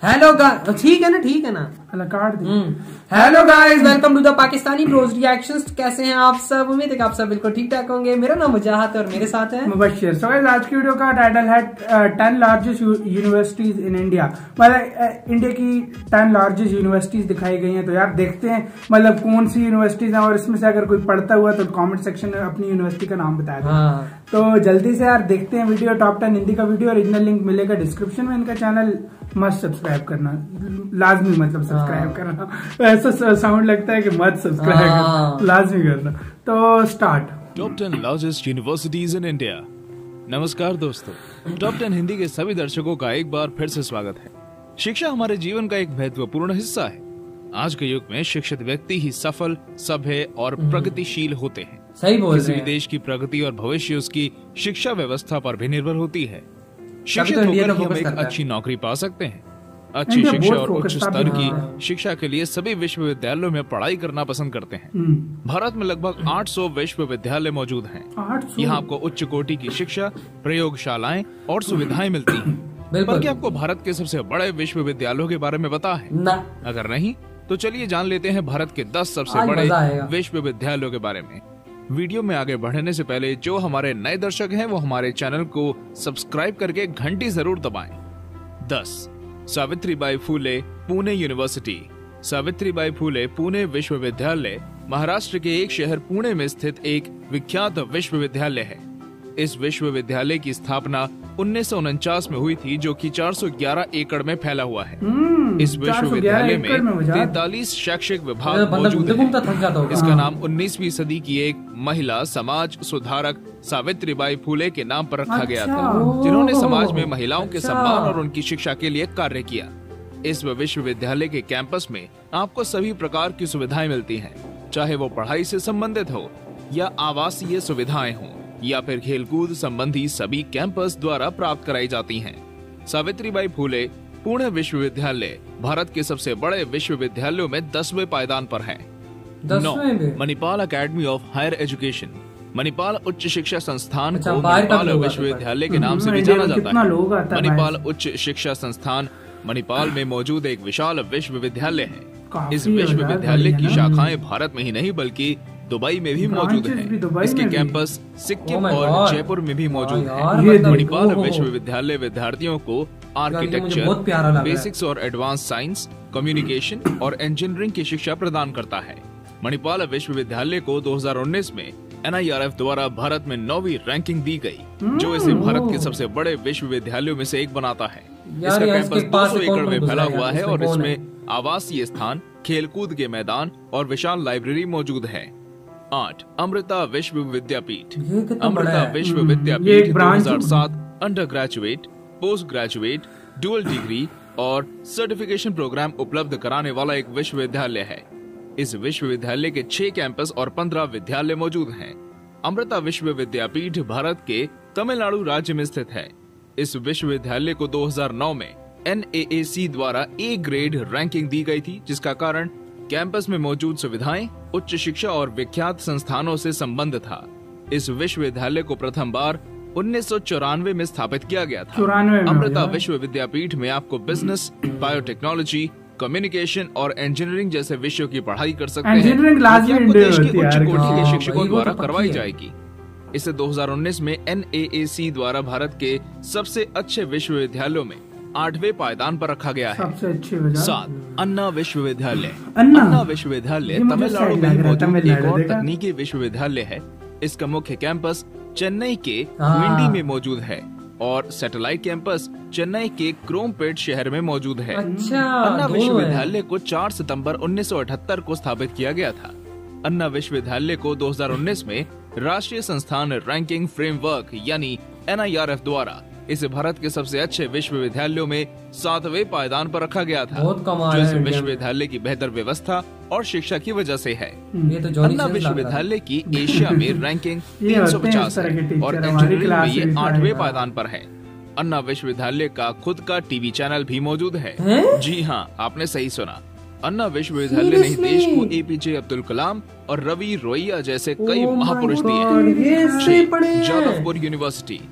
Hello ठीक है ना काट दी। Hello guys, welcome to the Pakistani bros reactions. कैसे हैं आप सब? उम्मीद है कि आप सब बिल्कुल ठीक ठाक होंगे। मेरा नाम वजाहत और मेरे साथ है मुबशिर। सो गाइस, आज की वीडियो का टाइटल है 10 लार्जेस्ट यूनिवर्सिटीज इन इंडिया। मतलब इंडिया की 10 लार्जेस्ट यूनिवर्सिटीज दिखाई गई हैं। तो यार देखते हैं मतलब कौन सी यूनिवर्सिटीज हैं, और इसमें से अगर कोई पढ़ता हुआ तो कॉमेंट सेक्शन में अपनी यूनिवर्सिटी का नाम बताया। हाँ। तो जल्दी से यार देखते हैं वीडियो। टॉप 10 हिंदी का वीडियो, ओरिजिनल लिंक मिलेगा डिस्क्रिप्शन में। इनका चैनल मस्त सब्सक्राइब करना लाजमी, मतलब सब्सक्राइब करना। ऐसा साउंड लगता है कि मत सब्सक्राइब करना, लाजमी करना। तो start. Top 10 largest universities in India. नमस्कार दोस्तों, टॉप 10 हिंदी के सभी दर्शकों का एक बार फिर से स्वागत है। शिक्षा हमारे जीवन का एक महत्वपूर्ण हिस्सा है। आज के युग में शिक्षित व्यक्ति ही सफल, सभ्य और प्रगतिशील होते हैं। सही बोल रहे हैं। किसी भी देश की प्रगति और भविष्य उसकी शिक्षा व्यवस्था पर भी निर्भर होती है। शिक्षित तो होकर ही हम एक अच्छी नौकरी पा सकते हैं। अच्छी शिक्षा और उच्च स्तर की शिक्षा के लिए सभी विश्वविद्यालयों में पढ़ाई करना पसंद करते हैं। भारत में लगभग 800 विश्वविद्यालय मौजूद हैं। यहाँ आपको उच्च कोटि की शिक्षा, प्रयोगशालाएं और सुविधाएं मिलती हैं। बल्कि आपको भारत के सबसे बड़े विश्वविद्यालयों के बारे में पता है ना? अगर नहीं तो चलिए जान लेते हैं भारत के 10 सबसे बड़े विश्वविद्यालयों के बारे में। वीडियो में आगे बढ़ने से पहले जो हमारे नए दर्शक हैं वो हमारे चैनल को सब्सक्राइब करके घंटी जरूर दबाएं। 10. सावित्रीबाई फुले पुणे यूनिवर्सिटी। सावित्रीबाई फुले पुणे विश्वविद्यालय महाराष्ट्र के एक शहर पुणे में स्थित एक विख्यात विश्वविद्यालय है। इस विश्वविद्यालय की स्थापना 1949 में हुई थी, जो कि 411 एकड़ में फैला हुआ है। इस विश्वविद्यालय में 43 शैक्षिक विभाग मौजूद हैं। इसका नाम 19वीं सदी की एक महिला समाज सुधारक सावित्रीबाई फुले के नाम पर रखा गया था, जिन्होंने समाज में महिलाओं के सम्मान और उनकी शिक्षा के लिए कार्य किया। इस विश्वविद्यालय के कैंपस में आपको सभी प्रकार की सुविधाएं मिलती हैं, चाहे वो पढ़ाई से संबंधित हो या आवासीय सुविधाएं हों या फिर खेलकूद संबंधी सभी कैंपस द्वारा प्राप्त कराई जाती हैं। सावित्रीबाई फुले पुणे विश्वविद्यालय भारत के सबसे बड़े विश्वविद्यालयों में 10वें पायदान पर है। 9. Manipal academy of higher education. Manipal उच्च शिक्षा संस्थान को मणिपाल विश्वविद्यालय के नाम से भी जाना जाता है। मणिपाल उच्च शिक्षा संस्थान मणिपाल में मौजूद एक विशाल विश्वविद्यालय है। इस विश्वविद्यालय की शाखाएं भारत में ही नहीं बल्कि दुबई में भी मौजूद है। इसके कैंपस सिक्किम और जयपुर में भी मौजूद है। मणिपाल विश्वविद्यालय विद्यार्थियों को आर्किटेक्चर, बेसिक्स और एडवांस साइंस, कम्युनिकेशन और इंजीनियरिंग की शिक्षा प्रदान करता है। मणिपाल विश्वविद्यालय को 2019 में NIRF द्वारा भारत में 9वीं रैंकिंग दी गई, जो इसे भारत के सबसे बड़े विश्वविद्यालयों में से एक बनाता है। इसका कैंपस 200 एकड़ में फैला हुआ है और इसमें आवासीय स्थान, खेलकूद के मैदान और विशाल लाइब्रेरी मौजूद है। 8. Amrita Vishwa Vidyapeeth. Amrita Vishwa Vidyapeeth 2007 under graduate, post graduate, dual degree और सर्टिफिकेशन प्रोग्राम उपलब्ध कराने वाला एक विश्वविद्यालय है। इस विश्वविद्यालय के 6 कैंपस और 15 विद्यालय मौजूद हैं। अमृता विश्व विद्यापीठ भारत के तमिलनाडु राज्य में स्थित है। इस विश्वविद्यालय को 2009 में NAAC द्वारा A ग्रेड रैंकिंग दी गई थी, जिसका कारण कैंपस में मौजूद सुविधाएं, उच्च शिक्षा और विख्यात संस्थानों से संबंध था। इस विश्वविद्यालय को प्रथम बार 1994 में स्थापित किया गया था। अमृता विश्व विद्यापीठ में आपको बिजनेस, बायोटेक्नोलॉजी, कम्युनिकेशन और इंजीनियरिंग जैसे विषयों की पढ़ाई कर सकते हैं, जो आपको देश के उच्च कोटि के शिक्षकों द्वारा करवाई जाएगी। इसे 2019 में NAAC द्वारा भारत के सबसे अच्छे विश्वविद्यालयों में 8वें पायदान पर रखा गया है। 7. अन्ना विश्वविद्यालय। अन्ना विश्वविद्यालय तमिलनाडु में मौजूद एक और तकनीकी विश्वविद्यालय है। इसका मुख्य कैंपस चेन्नई के विंडी में मौजूद है और सैटेलाइट कैंपस चेन्नई के क्रोमपेट शहर में मौजूद है। अन्ना विश्वविद्यालय को 4 सितंबर 1978 को स्थापित किया गया था। अन्ना विश्वविद्यालय को 2019 में राष्ट्रीय संस्थान रैंकिंग फ्रेमवर्क यानी NIRF द्वारा इसे भारत के सबसे अच्छे विश्वविद्यालयों में 7वें पायदान पर रखा गया था, जो इस विश्वविद्यालय की बेहतर व्यवस्था और शिक्षा की वजह से है। अन्ना विश्वविद्यालय की एशिया में रैंकिंग 350 है और इंजीनियरिंग में ये 8वें पायदान पर है। अन्ना विश्वविद्यालय का खुद का टीवी चैनल भी मौजूद है। जी हाँ, आपने सही सुना। अन्ना विश्वविद्यालय ने देश को APJ अब्दुल कलाम और रवि रोइया जैसे कई महापुरुष दिए हैं। जादवपुर यूनिवर्सिटी।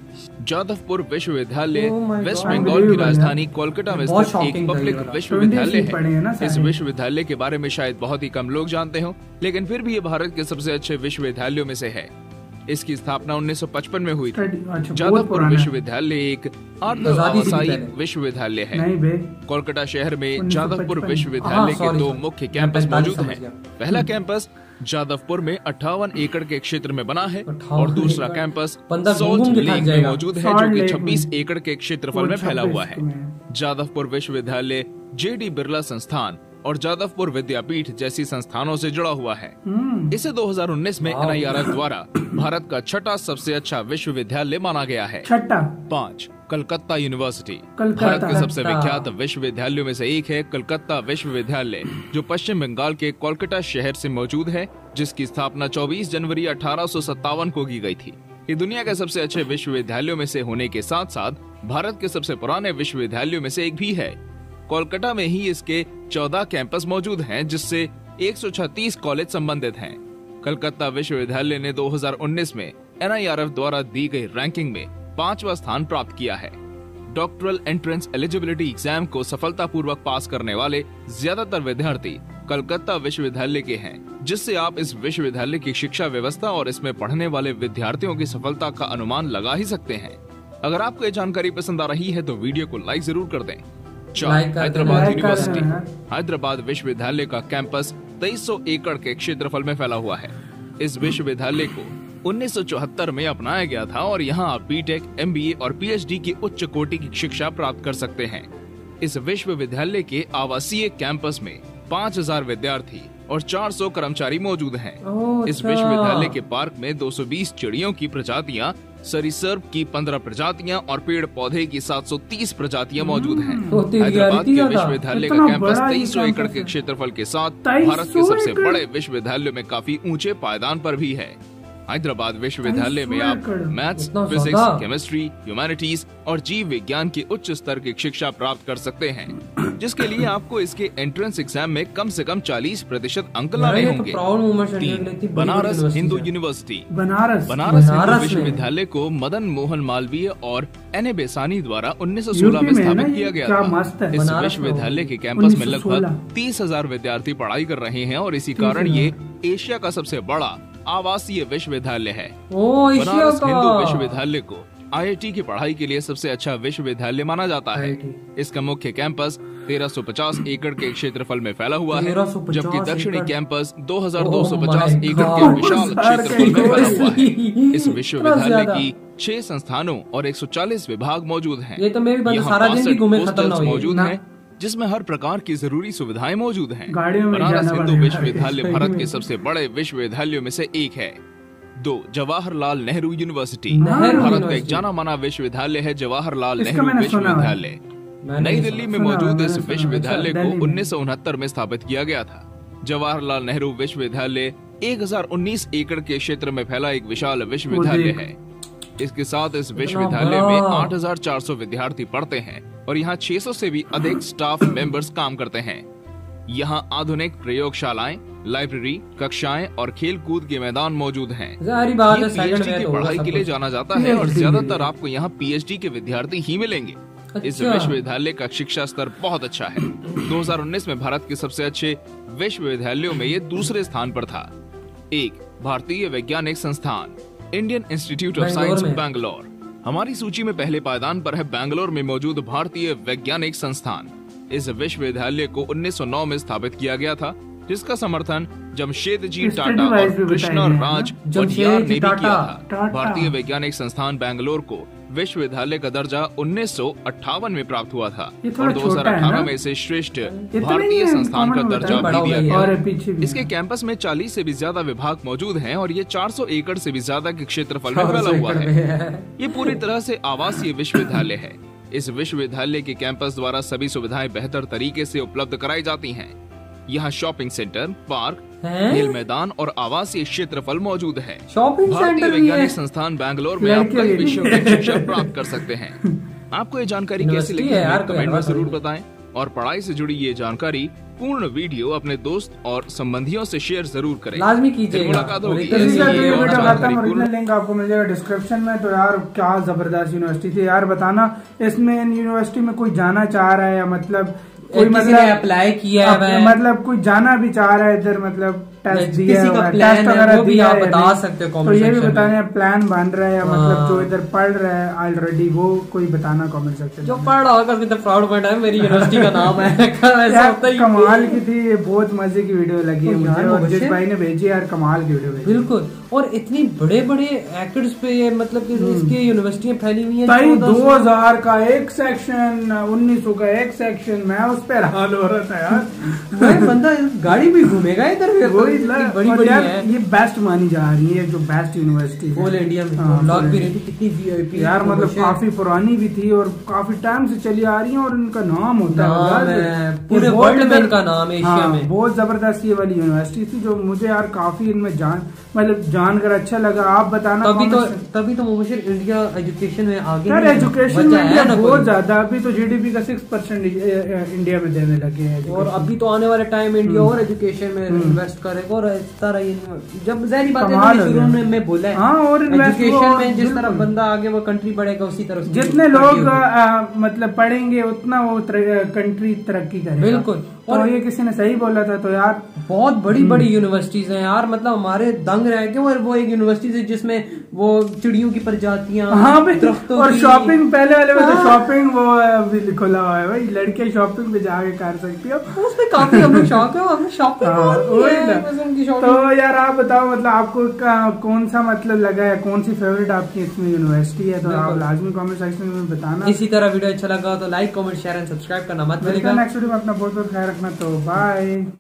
जादवपुर विश्वविद्यालय वेस्ट बंगाल की राजधानी कोलकाता में स्थित एक पब्लिक विश्वविद्यालय है। इस विश्वविद्यालय के बारे में शायद बहुत ही कम लोग जानते हो, लेकिन फिर भी ये भारत के सबसे अच्छे विश्वविद्यालयों में से है। इसकी स्थापना 1955 में हुई थी। जादवपुर विश्वविद्यालय एक अर्ध-आवासीय विश्वविद्यालय है। कोलकाता शहर में जादवपुर विश्वविद्यालय के दो मुख्य कैंपस मौजूद हैं। पहला कैंपस जादवपुर में 58 एकड़ के क्षेत्र में बना है और दूसरा कैंपस सॉल्ट लेक में मौजूद है, जो कि 26 एकड़ के क्षेत्रफल में फैला हुआ है। जादवपुर विश्वविद्यालय जेडी बिरला संस्थान और जादवपुर विद्यापीठ जैसी संस्थानों से जुड़ा हुआ है। इसे 2019 में NIRF द्वारा भारत का छठा सबसे अच्छा विश्वविद्यालय माना गया है। 5. कलकत्ता यूनिवर्सिटी भारत के सबसे विख्यात विश्वविद्यालयों में से एक है। कलकत्ता विश्वविद्यालय जो पश्चिम बंगाल के कोलकाता शहर से मौजूद है, जिसकी स्थापना 24 जनवरी 1857 को की गई थी। ये दुनिया के सबसे अच्छे विश्वविद्यालयों में से होने के साथ साथ भारत के सबसे पुराने विश्वविद्यालयों में से एक भी है। कोलकाता में ही इसके 14 कैंपस मौजूद हैं, जिससे 136 कॉलेज संबंधित हैं। कलकत्ता विश्वविद्यालय ने 2019 में NIRF द्वारा दी गई रैंकिंग में 5वां स्थान प्राप्त किया है। डॉक्टरल एंट्रेंस एलिजिबिलिटी एग्जाम को सफलतापूर्वक पास करने वाले ज्यादातर विद्यार्थी कलकत्ता विश्वविद्यालय के हैं, जिससे आप इस विश्वविद्यालय की शिक्षा व्यवस्था और इसमें पढ़ने वाले विद्यार्थियों की सफलता का अनुमान लगा ही सकते हैं। अगर आपको ये जानकारी पसंद आ रही है तो वीडियो को लाइक जरूर कर दें। हैदराबाद यूनिवर्सिटी हैदराबाद विश्वविद्यालय का कैंपस 2300 एकड़ के क्षेत्रफल में फैला हुआ है। इस विश्वविद्यालय को 1974 में अपनाया गया था और यहाँ आप बीटेक, MBA और PhD की उच्च कोटि की शिक्षा प्राप्त कर सकते हैं। इस विश्वविद्यालय के आवासीय कैंपस में 5000 विद्यार्थी और 400 कर्मचारी मौजूद हैं। इस विश्वविद्यालय के पार्क में 220 चिड़ियों की प्रजातियां, सरीसृप की 15 प्रजातियां और पेड़ पौधे की 730 प्रजातियां मौजूद हैं। हैदराबाद के विश्वविद्यालय का कैंपस 2300 एकड़ के क्षेत्रफल के साथ भारत के सबसे बड़े विश्वविद्यालयों में काफी ऊंचे पायदान पर भी है। हैदराबाद विश्वविद्यालय में आप मैथ्स, फिजिक्स, केमिस्ट्री, ह्यूमैनिटीज और जीव विज्ञान की उच्च स्तर की शिक्षा प्राप्त कर सकते हैं, जिसके लिए आपको इसके एंट्रेंस एग्जाम में कम से कम 40% अंक लाने होंगे। 3. बनारस हिंदू यूनिवर्सिटी बनारस हिंदू विश्वविद्यालय को मदन मोहन मालवीय और NA बेसानी द्वारा 1916 में स्थापित किया गया था। इस विश्वविद्यालय के कैंपस में लगभग 30,000 विद्यार्थी पढ़ाई कर रहे हैं और इसी कारण ये एशिया का सबसे बड़ा आवासीय विश्वविद्यालय है। बनारस हिंदू विश्वविद्यालय को IIT की पढ़ाई के लिए सबसे अच्छा विश्वविद्यालय माना जाता है। इसका मुख्य कैंपस 1350 एकड़ के क्षेत्रफल में फैला हुआ है, जबकि दक्षिणी कैंपस 2250 एकड़ के विशाल क्षेत्रफल में फैला हुआ है। इस विश्वविद्यालय की 6 संस्थानों और 140 विभाग मौजूद हैं। यहाँ मौजूद हैं, जिसमें हर प्रकार की जरूरी सुविधाएं मौजूद हैं। बनारस हिंदू विश्वविद्यालय भारत के सबसे बड़े विश्वविद्यालयों में से एक है। 2. जवाहरलाल नेहरू यूनिवर्सिटी भारत का एक जाना माना विश्वविद्यालय है। जवाहरलाल नेहरू विश्वविद्यालय नई दिल्ली में मौजूद इस विश्वविद्यालय को 1969 में स्थापित किया गया था। जवाहरलाल नेहरू विश्वविद्यालय 1019 एकड़ के क्षेत्र में फैला एक विशाल विश्वविद्यालय है। इसके साथ इस विश्वविद्यालय में 8400 विद्यार्थी पढ़ते हैं और यहाँ 600 से भी अधिक स्टाफ मेंबर्स काम करते हैं। यहाँ आधुनिक प्रयोगशालाएं, लाइब्रेरी, कक्षाएं और खेल कूद के मैदान मौजूद हैं। PhD की पढ़ाई के लिए जाना जाता है और ज्यादातर आपको यहाँ PhD के विद्यार्थी ही मिलेंगे। इस विश्वविद्यालय का शिक्षा स्तर बहुत अच्छा है। 2019 में भारत के सबसे अच्छे विश्वविद्यालयों में ये दूसरे स्थान पर था। 1. भारतीय वैज्ञानिक संस्थान Indian institute of science Bangalore हमारी सूची में पहले पायदान पर है। बैंगलोर में मौजूद भारतीय वैज्ञानिक संस्थान इस विश्वविद्यालय को 1909 में स्थापित किया गया था, जिसका समर्थन जमशेदजी टाटा और कृष्णा राज वजियार ने भी किया था। भारतीय वैज्ञानिक संस्थान बैंगलोर को विश्वविद्यालय का दर्जा 1958 में प्राप्त हुआ था और 2018 में इसे श्रेष्ठ भारतीय संस्थान का दर्जा भी दिया गया। इसके कैंपस में 40 से भी ज्यादा विभाग मौजूद हैं और ये 400 एकड़ से भी ज्यादा के क्षेत्रफल में फैला हुआ है। ये पूरी तरह से आवासीय विश्वविद्यालय है। इस विश्वविद्यालय के कैंपस द्वारा सभी सुविधाएं बेहतर तरीके से उपलब्ध कराई जाती हैं। यहाँ शॉपिंग सेंटर, पार्क, खेल मैदान और आवासीय क्षेत्रफल मौजूद है। भारतीय वैज्ञानिक संस्थान बैंगलोर में आप कई विषयों में शिक्षा प्राप्त कर सकते हैं। आपको ये जानकारी कैसी लगी कमेंट में जरूर बताएं और पढ़ाई से जुड़ी ये जानकारी पूर्ण वीडियो अपने दोस्त और संबंधियों से शेयर जरूर करें। लाजमी कीजिएगा। मुलाकात होगी। लिंक आपको मिल जाएगा डिस्क्रिप्शन में। तो यार क्या जबरदस्त यूनिवर्सिटी थी यार, बताना इसमें यूनिवर्सिटी में कोई जाना चाह रहा है या मतलब कोई किसी ने अप्लाई किया है, मतलब कोई जाना भी चाह रहा है इधर, मतलब टेस्ट दिया किसी का है, प्लान टेस्ट है, वगैरह वो भी दिया आप है, बता सकते हो तो कमेंट ये भी सेक्शन बताने में। प्लान बन रहा है या मतलब जो इधर पढ़ रहा है ऑलरेडी वो कोई बताना कमेंट सेक्शन में। जो पढ़ रहा होगा उसमें तो प्राउड मोमेंट है, मेरी यूनिवर्सिटी का नाम है। ऐसा होता ही कमाल की थी ये, बहुत मजे की वीडियो लगी है मुझे, और जिस भाई ने भेजी यार कमाल की वीडियो भेजी। बिल्कुल, और इतनी बड़े बड़े एकर्स पे ये मतलब कि इसकी यूनिवर्सिटियां फैली हुई हैं। भाई 2000 का एक सेक्शन, 1900 का एक सेक्शन, मैं उस पे हैरान हो रहा था यार। बंदा गाड़ी भी घूमेगा इधर, बड़ी बड़ी है। ये बेस्ट मानी जा रही है, जो बेस्ट यूनिवर्सिटी ऑल इंडिया में लॉक भी रहती, कितनी वीआईपी यार, मतलब काफी पुरानी भी थी और काफी टाइम से चली आ रही है और इनका नाम होता है पूरे वर्ल्ड में, इनका नाम है एशिया में। बहुत जबरदस्त ये वाली यूनिवर्सिटी थी जो मुझे यार काफी इनमें जानकर अच्छा लगा। आप बताना। तभी तो मुबशिर इंडिया एजुकेशन में आगे यार, एजुकेशन में इंडिया बहुत ज्यादा, अभी तो जीडीपी का 6% इंडिया में देने लगे हैं, और अभी तो आने वाले टाइम इंडिया और एजुकेशन में इन्वेस्ट करेगा। और इस तरह जब जहरी बात है शुरू में बोला है, हाँ, और एजुकेशन में जिस तरह बंदा आगे वो कंट्री बढ़ेगा उसी तरह जितने लोग मतलब पढ़ेंगे उतना वो कंट्री तरक्की करेगा। बिल्कुल, और ये किसी ने सही बोला था। तो यार बहुत बड़ी बड़ी यूनिवर्सिटीज हैं यार, मतलब हमारे दंग रह गए। और वो एक यूनिवर्सिटी है जिसमें वो चिड़ियों की प्रजातियां, हाँ और शॉपिंग पहले वाले में तो शॉपिंग वो भी खुला हुआ है भाई, लड़के शॉपिंग पे जाके कर सकती हो, उसमें काफी हमें शौक है, हमें शॉपिंग। तो यार आप बताओ, मतलब आपको कौन सा मतलब लगा है, कौन सी फेवरेट आपकी इसमें यूनिवर्सिटी है, तो आप लाजमी कमेंट सेक्शन में बताना। इसी तरह वीडियो अच्छा लगा तो like comment share and subscribe करना मत भूलिएगा। नेक्स्ट वीडियो में अपना बहुत बहुत ख्याल रखना। तो बाय।